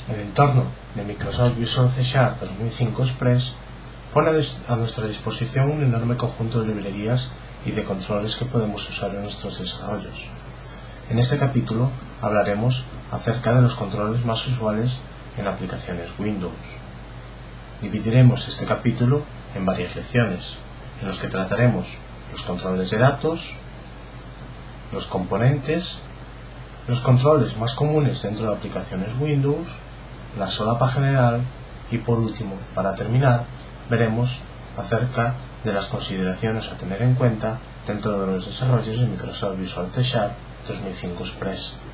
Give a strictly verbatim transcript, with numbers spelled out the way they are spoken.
El entorno de Microsoft Visual C Sharp dos mil cinco Express pone a nuestra disposición un enorme conjunto de librerías y de controles que podemos usar en nuestros desarrollos. En este capítulo hablaremos acerca de los controles más usuales en aplicaciones Windows. Dividiremos este capítulo en varias lecciones, en los que trataremos los controles de datos, los componentes, los controles más comunes dentro de aplicaciones Windows, la solapa general y, por último, para terminar, veremos acerca de las consideraciones a tener en cuenta dentro de los desarrollos de Microsoft Visual C Sharp dos mil cinco Express.